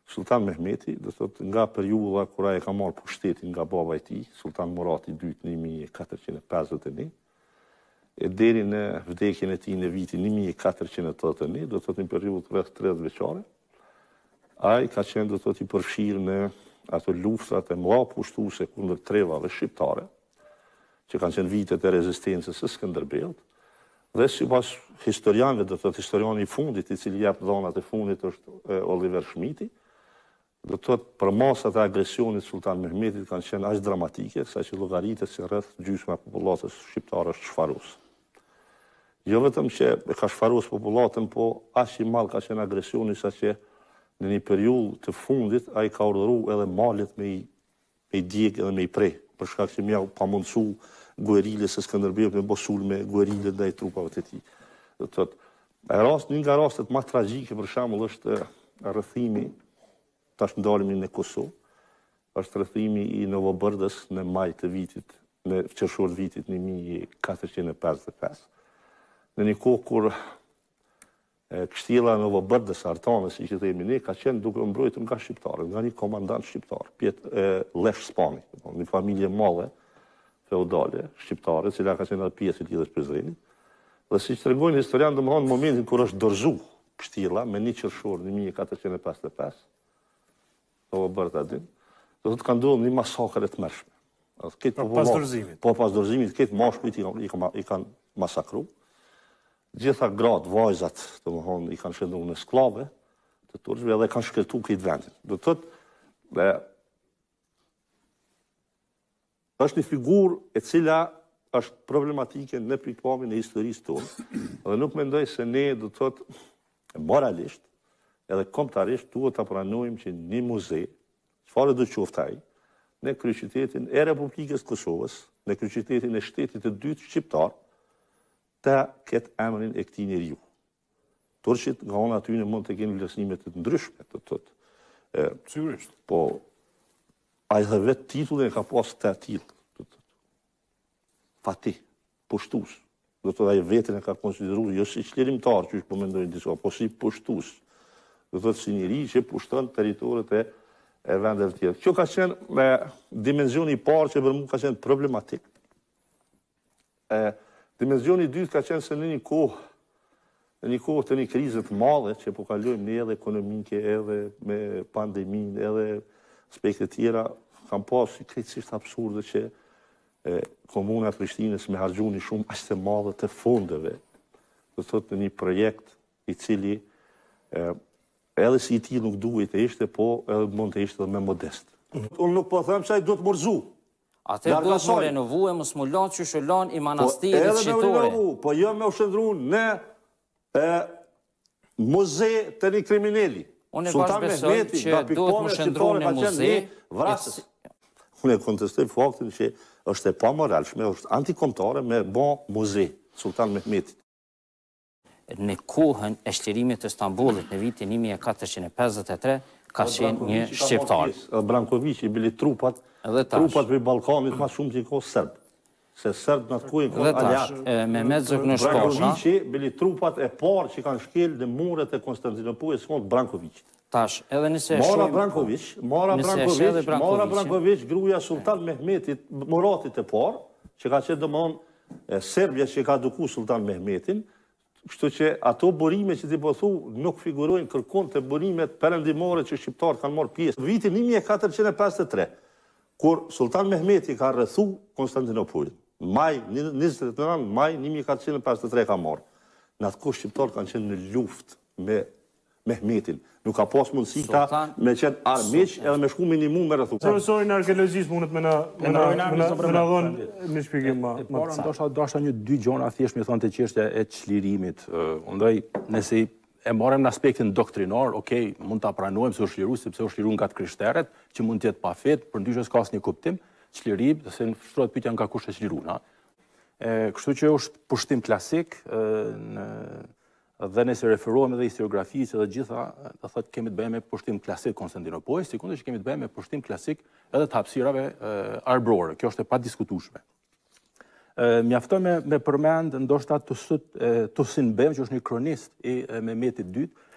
Sultan Mehmeti, do thot nga periudha kur ai ka marrë pushtetin nga baba i tij, Sultan Murati II 1451, e deri në vdekjen e tij në vitin 1481, do thot një periudhë rreth 30 vjeçare, ai ka qenë do thot i përfshirë në ato luftrat e mëdha pushtuese kundër trevave shqiptare, që kanë qenë vitet e rezistencës së Skënderbeut, dhe sipas historianëve, do thot historiani i fundit i cili jep dhënat e fundit është Oliver Schmidti, do thot për masat e agresionit Sultan Mehmetit kanë qenë aq dramatike, saqë llogaritet se rreth gjysma e popullatës shqiptare është shfaros. Jo vetëm që e ka shfaros popullatën, po aq i madh ka qenë agresioni saqë në një periudhë të fundit ai ka urdhëruar edhe malet me i djeg edhe me i prej, për shkak që mja pa mundsu guerilës së Skënderbeut me bosul me guerilët ndaj trupave të tij. Do thot, një nga rastet më tragjike për shembull është rrethimi, tash ndalemi në Kosovë, është rrethimi i Novobërdës në maj të vitit, në qershor të vitit 1455. Në një kohë kur kështjella Novobërdës artanës, si që themi ne, ka qenë duke mbrojtur nga shqiptarët, nga një komandant shqiptar, Lesh Spani, një familje madhe feudale shqiptare, cila ka qenë edhe pjesë e lidhjes Prizrenit. Dhe siç tregojnë historianë, domethënë në momentin kur është dorëzu kështjella me 1 qershor 1455, do të kanë ndodhur një masakër e tmerrshme. Pas dorëzimit. Po pas dorëzimit, këtë mashkujt i kanë masakruar. Gjitha gratë, vajzat, domethënë i kanë shënduar në skllave të turqëve dhe kanë shkeltuar këtë vendin. Do thotë është një figurë e cila është problematike në pikpamjen e historisë tonë, dhe nuk mendoj se ne do të thotë moralisht edhe kombëtarisht duhet ta pranojmë që një muze, çfarë do qoftë ai, në kryeqytetin e Republikës Kosovës, në kryeqytetin e shtetit të dytë shqiptar, të ketë emrin e këtij njeriu. Turqit nga ana aty mund të kenë vlerësime të ndryshme, do thotë. Sigurisht. Po ai dhe vetë titullin e ka pas të tillë, do thotë. Fatih, pushtues. Do thotë ai vetën e ka konsideruar jo si çlirimtar, që po mendojnë disa, po si pushtues. Do thotë si njëri që pushton territoret e vendeve të tjera. Kjo ka qenë dimensioni i parë që për mua ka qenë problematik. Dimensioni i dytë ka qenë se në një kohë të një krize të madhe që po kalojmë ne edhe ekonomike, edhe me pandeminë, edhe aspekte tjera, kanë pasur krejtësisht absurde që komuna e Prishtinës me harxhuni shumë aq të madhe të fondeve, do thotë në një projekt i cili edhe si i tillë nuk duhet të ishte, po edhe mund të ishte me modest. Unë nuk po them se ai duhet morzu. Atë duhet të renovuar, mos mu lan që shëlon i manastirit shqiptore. Po jo me u shndruar në muze të një kriminali. Unë e besoj që duhet mu shndruar në muze. Unë e kontestoj faktin që është e pamoralshme, është antikombëtare me bë muze Sultan Mehmetit. Në kohën e shtërimit të Stambollit në vitin 1453 ka qenë një shqiptar. Brankoviqi bili trupat për Ballkanit më shumë që i kohë serb. Se serb në atë kohë kanë aliat. Me mezëk në shkosha. Brankoviqi bili trupat e parë që kanë shkel në muret e Konstantinopolit kont Brankoviqit. Tash, edhe nëse Mara Brankoviq, gruaja Sultan Mehmetit, Muratit e parë, që ka qenë domthonë Serbia që ka duku Sultan Mehmetin, kështu që ato burime që ti po thu nuk figurojnë kërkon të burimet perëndimore që shqiptarët kanë marrë pjesë. Vitin 1453, kur Sultan Mehmeti ka rrethu Konstantinopolin, maj 29 maj 1453 ka marrë. Në atë kohë shqiptarët kanë qenë në luftë me Mehmetin. Nuk ka pas mundësi ta me qenë armiq edhe me shku minimum me rrethu. Profesori në arkeologjisë mundet me na dhënë një shpjegim më të saktë. Ndoshta dy gjona thjesht më thonë të çështja e çlirimit. Ndaj nëse e marrim në aspektin doktrinar, okay, mund ta pranojmë se është liru sepse është liru nga të krishterët, që mund të jetë pa fet, përndryshe s'ka asnjë kuptim, çlirim, se shtrohet pyetja nga kush është liru, na. Kështu që është pushtim klasik dhe nëse referohemi edhe historiografisë edhe gjitha, do thotë kemi të bëjmë me pushtim klasik Konstantinopolit, sikundë që kemi të bëjmë me pushtim klasik edhe të hapësirave arbërore. Kjo është e padiskutueshme. Mjafton me përmend ndoshta Tusin Bem, që është një kronist i Mehmetit II,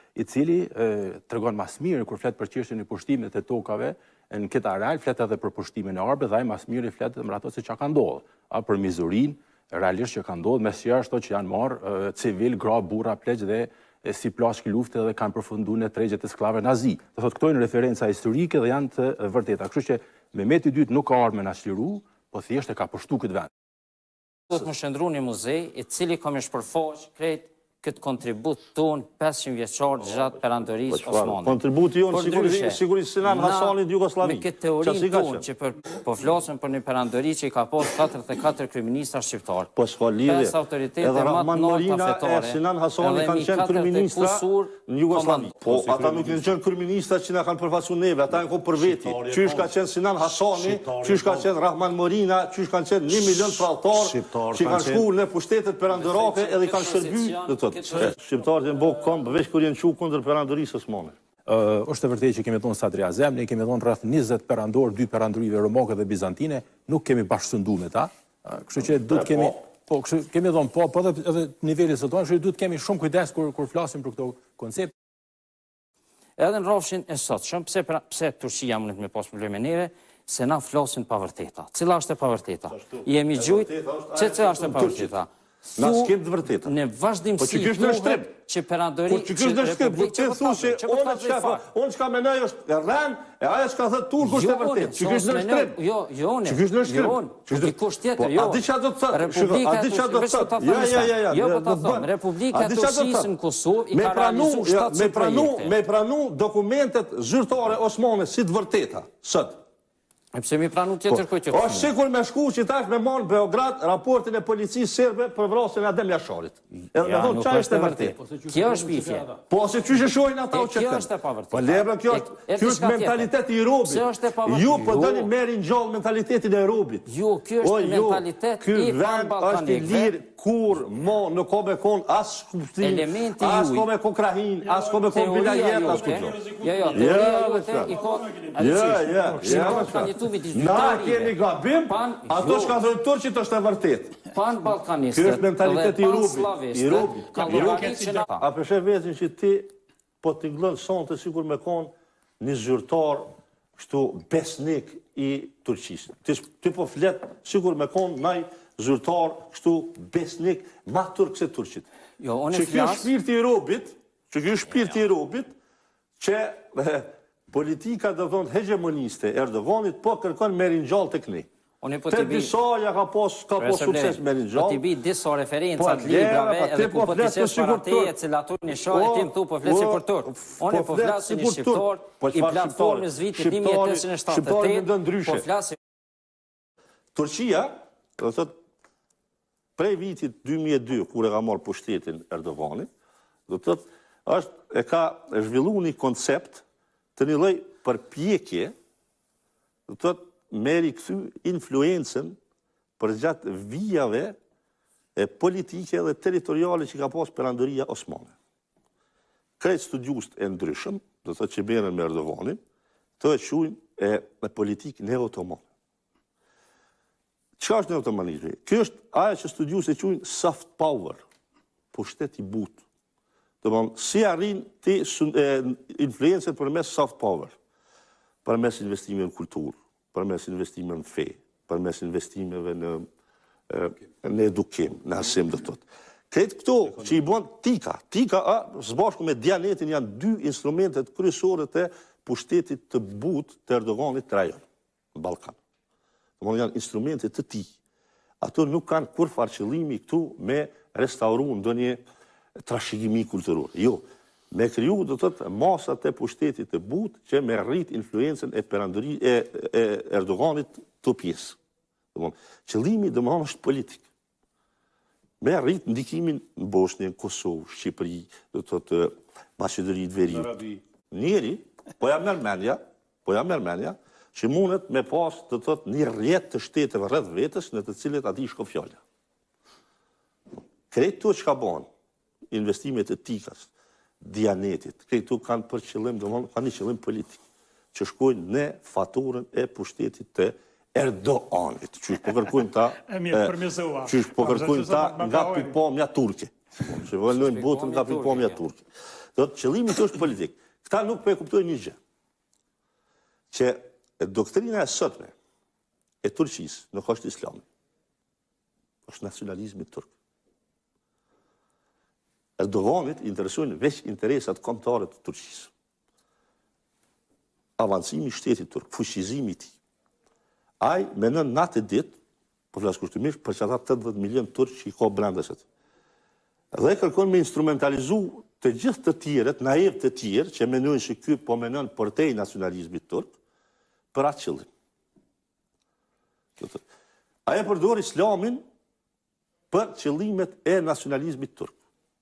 i cili tregon mas mirë kur flet për çështjen e pushtimit të tokave në këtë areal, flet edhe për pushtimin e arbërit dhe ai mas mirë i flet për ato se çka ka ndodhur, për mizurinë realisht që ka ndodhur mes jashtë që janë marrë civil, gra, burra, pleq dhe si plashki lufte dhe kanë përfunduar në tregjet e sklavëve nazi. Do thotë këto janë referenca historike dhe janë të vërteta. Kështu që Mehmeti II nuk ka ardhur me na çliru, po thjesht e ka pushtuar këtë vend. Do të më shndrua një muzej i cili ka më shpërfaq krejt këtë kontribut ton 500 vjeçar gjatë perandorisë osmane. Kontributi jonë sigurisht Sinan Hasanit Jugosllavi. Me këtë teorinë tonë që po flasim për një perandori që i ka pas 44 kryeministra shqiptar. Po s'ka lidhje. Pesë autoritete edhe më të Rahman larta Morina fetare. e Sinan Hasani kanë qenë kryeministra në Jugosllavi. Po ata nuk kanë qenë kryeministra që na kanë përfaqësuar neve, ata kanë për veti. Qysh ka qenë Sinan Hasani, qysh ka qenë Rahman Morina, qysh kanë qenë 1 milion tradhtar që kanë shkuar në pushtetet perandorake edhe kanë shërbyer. Shqiptarët e mbok kom veç kur janë çu kundër perandorisë osmane. Është e vërtetë që kemi thonë Sadriazem, ne kemi thonë rreth 20 perandor, 2 perandorive romake dhe bizantine, nuk kemi bashkësunduar me ta. Kështu që duhet kemi kemi thonë po edhe niveli së tonë, kështu që duhet kemi shumë kujdes kur flasim për këto koncept. Edhe në rrafshin e sotshëm, pse Turqia mundet me pas probleme neve, se na flasin pa vërteta. Cila është e pavërteta? Jemi gjujt, cila është e pavërteta? Na s'kem të vërteta. Në vazhdimsi thuhet që perandori që Republikë thoshe unë çka mendoj është rrem e ajo çka thot turku është e vërtetë. Që ky është në shtrem. Jo, dikush tjetër, jo. A di çfarë do të thotë? A di çfarë do të thotë? Jo, po ta them. Republika e Turqisë në Kosovë i ka realizuar shtatë projekte. Me pranu dokumentet zyrtare osmane si të vërteta sot. E pse mi pranu tjetër kujt? Është sikur me shku që tash me marr Beograd raportin e policisë serbe për vrasjen e Adem Jasharit. Edhe me thonë çfarë është e vërtetë. Kjo është pifje. Po se çysh e shohin ata që kjo është e pavërtetë. Po lebra kjo është mentaliteti i robit. Ju po doni merrin gjallë mentalitetin e robit. Jo, ky është mentalitet i balkanikëve. Kur nuk ka me kon as kuptim, as ka me kon krahin, as ka me kon vilajet, as kuptim. Na kemi gabim, ato që ka thënë turqit është e vërtet. Pan balkanistët dhe pan slavistët. A përshë vetin që ti po t'i nglën sonte sikur me kon një zyrtar kështu besnik i Turqisë. Ti po flet sikur me kon naj zyrtar kështu besnik ma turk se turqit. Që kjo shpirti i robit, që politika do thonë hegemoniste Erdoganit po kërkon merrin gjallë tek ne. Përderisa ja ka pas sukses merrin gjallë. Po ti bi disa referenca të librave edhe ku po të qesh para teje cilatur një shoh tim tu po flasim për turk. Unë po flasim një shqiptar i platformës vitit 1878. Po flasim. Turqia, do thotë prej vitit 2002 kur e ka marrë pushtetin Erdogani, do thotë e ka zhvilluar një koncept të një lloj përpjekje, do thotë me rikthy influencën për gjatë vijave e politike dhe territoriale që ka pas perandoria osmane. Krejt studiust e ndryshëm, do thotë që merren me Erdoganin, të e quajnë me politikë neo-otoman. Çka është neo-otomanizmi? Kjo është ajo që studiues e quajnë soft power, pushtet i butë. Do të si arrin ti influencën përmes soft power, përmes investimeve në kulturë, përmes investimeve në fe, përmes investimeve në edukim, në arsim do thotë. Këtë këto që i bën tika së bashku me Dianetin janë dy instrumentet kryesore të pushtetit të butë të Erdoganit të rajon në Ballkan. Janë instrumentet të tij. Ato nuk kanë kur qëllimi këtu me restauruar ndonjë trashëgimi kulturor. Jo, me kriju do të thotë masat e pushtetit të butë që me rrit influencën e Erdoganit të pjesë. Qëllimi domosdoshmë është politik. Me rrit ndikimin në Bosnjë, Kosovë, Shqipëri, do të thotë Maqedoni e Veriut. Njeri, po jam Armenia, që mundet me pas të thotë një rrjet të shteteve rreth vetës në të cilët ati shko fjalla. Kreto që ka banë, investimet e tikas, Dianetit, kreto kanë për qëllim, kanë një qëllim politik, që shkojnë në faturën e pushtetit të Erdoganit, që po kërkojnë ta nga pikpamja turke, që vëllojnë botën nga pikpamja turke. Do të qëllimi të është politik. Këta nuk po e kuptojnë një gjë. Që doktrina e sotme e Turqisë nuk është islami. Është nacionalizmi turk. Erdoganit interesojnë veç interesat kombëtare të Turqisë. Avancimi i shtetit turk, fuqizimi i tij. Ai mendon natë ditë, po flas kushtimisht për çata 80 milion turq që i ka brenda së. Dhe kërkon me instrumentalizu të gjithë të tjerët, naiv të tjerë, që mendojnë se ky po mendon përtej nacionalizmit turk, për atë qëllim. Ai përdor islamin për qëllimet e nacionalizmit turk.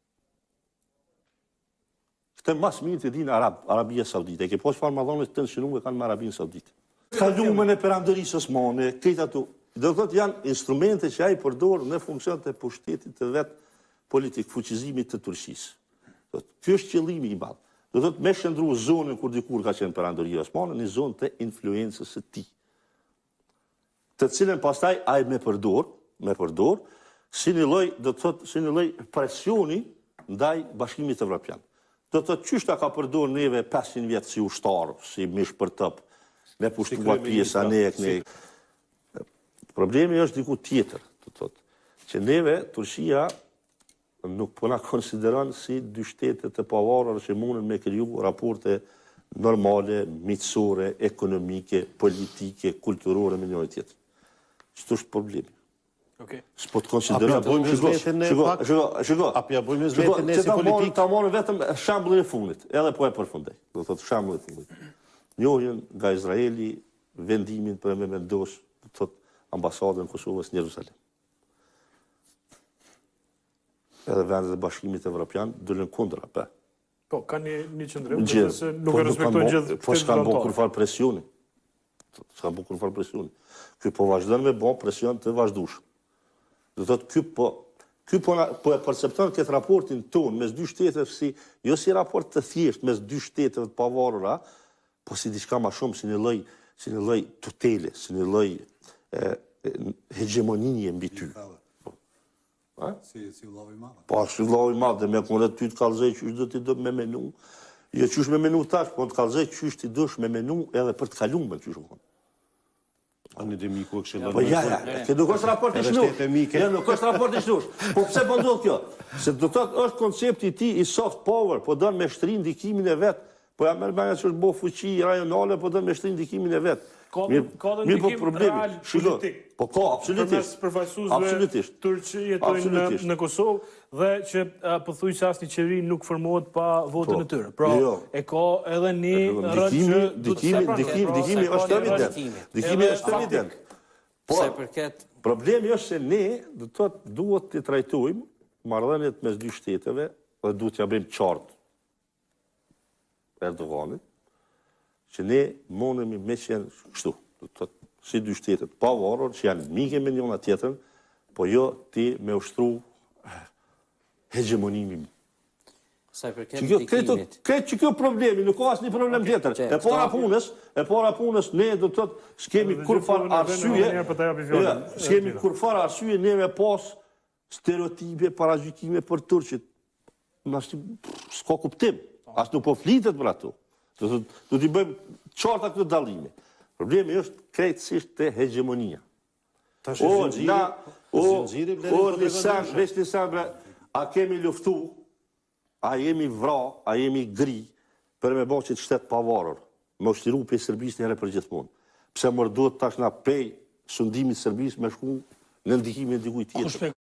Këtë mas mirë të dinë Arabia Saudite. E ke po çfarë madhonës të shënuar kanë me Arabinë Saudite. Kalumën e Përderisa osmane, këtë ato. Do thotë janë instrumente që ai përdor në funksion të pushtetit të vet politik, fuqizimit të Turqisë. Ky është qëllimi i madh. Do thotë me shndruar zonën kur dikur ka qenë Përderisa osmane në zonë të influencës së tij. Të cilën pastaj ai me përdor si një lloj, do të thotë, si një lloj presioni ndaj Bashkimit Evropian. Do të thotë qysh ta ka përdor neve 500 vjet si ushtar, si mish për top, me pushtuar pjesa ne. Problemi është diku tjetër, do të thotë, që neve Turqia nuk po na konsideron si dy shtete të pavarura që mundën me kriju raporte normale, miqësore, ekonomike, politike, kulturore me njëri tjetrin. Ç'është është problemi. S'po të konsiderojmë apo ja bëjmë vetën ne si politik. Ta marrë vetëm shembullin e fundit, edhe po e përfundoj. Do thotë shembullin e fundit. Njohjen nga Izraeli vendimin për me vendos, do thotë ambasadën e Kosovës në Jeruzalem. Edhe vendet e Bashkimit Evropian dolën kundër apo. Po, kanë një qëndrim, se nuk e respektojnë gjithë. Po s'kan bën kur fal presioni. S'kan bën kur fal presioni. Ky po vazhdon me bën presion të vazhdueshëm. Do thotë ky po e percepton këtë raportin ton mes dy shteteve jo si raport të thjesht mes dy shteteve të pavarura, po si diçka më shumë si një lloj tutele, si një lloj hegemonie mbi ty. Si vëllau i madh. Po, si vëllau i madh, dhe me kur ty të kallëzoj qysh do ti do me menu. Jo qysh me menu tash, po të kallëzoj qysh ti dosh me menu edhe për të kaluar qysh u. Anë dhe miku e këshillon. Po ja, që nuk është raport i shnush. Ja, nuk është raport i shnush. Po pse po ndodh kjo? Se do thotë është koncepti i tij i soft power, po don me shtrin ndikimin e vet. Po ja merr mendja se është bo fuqi rajonale, po don me shtrin ndikimin e vet. Ka dhe ndikim real politik. Po ka, absolutisht. Përfaqësuesve turq që jetojnë në Kosovë dhe që pothuajse asnjë qeveri nuk formohet pa votën e tyre. Pra, e ka edhe një rreth që ndikimi është evident. Ndikimi është evident. Po, problemi është se ne duhet të trajtojmë marrëdhëniet mes dy shteteve dhe duhet t'ja bëjmë qartë Erdoganit që ne mundemi me qenë kështu, do të thotë si dy shtetet pavarur që janë mike me njëna tjetrën, po jo ti me ushtru hegemonimin. Sa i përket ndikimit. Këtë që kjo problemi, nuk ka asnjë problem tjetër. E para punës ne do të thotë s'kemi kur far arsye ne me pas stereotipe, paragjykime për turqit. S'ka kuptim. As nuk po flitet për ato. Do t'i bëjmë qarta këtë dallime. Problemi është krejtësisht te hegemonia. A kemi luftu, a jemi vra, a jemi gri, për me bërë që të shtetë pavarur, me ushtiriu pe Serbisë njëherë për gjithmonë. Pse mërduhet tash na pej sundimit Serbisë me shku në ndikimin e dikujt tjetër.